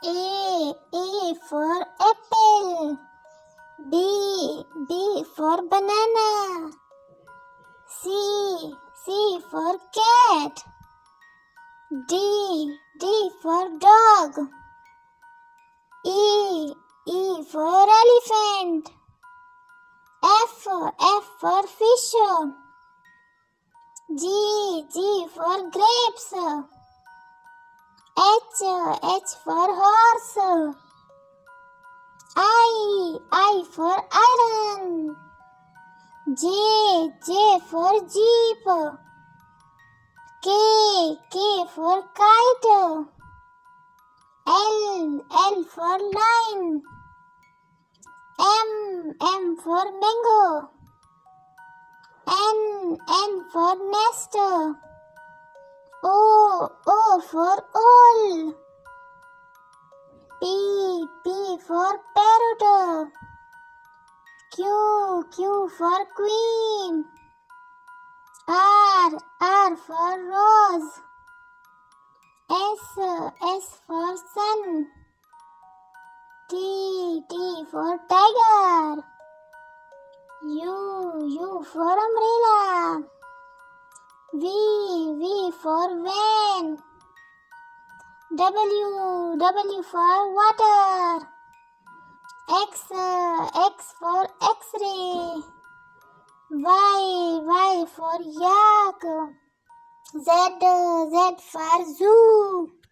A for apple. B for banana. C for cat. D for dog. E for elephant. F for fish. G for grapes. H for horse. I for iron. J for jeep. K for kite. L for lion. M for mango. N for nest. O for owl. P for parrot. Q for queen. R for rose. S for sun. T for tiger. U for umbrella. V for van. W for water. X for X-ray. Y for yak. Z for zoo.